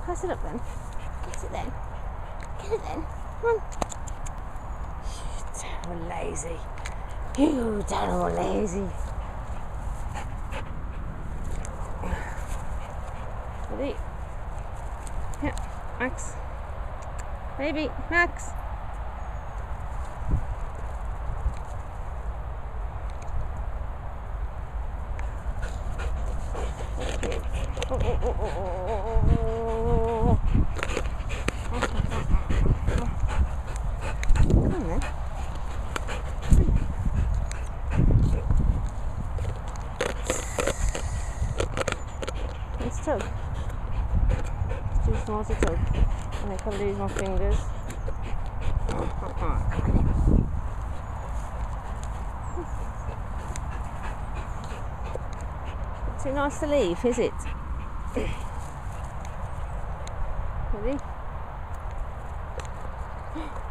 Pass it up then. Get it then. Get it then. Come on. You terrible lazy. You terrible lazy. Ready? Yeah, Max. Baby, Max. Oh, oh, oh, oh, oh. Come on then. Let's tug. It's too small to tug. And I can lose my fingers. Too nice to leave, is it? Ready?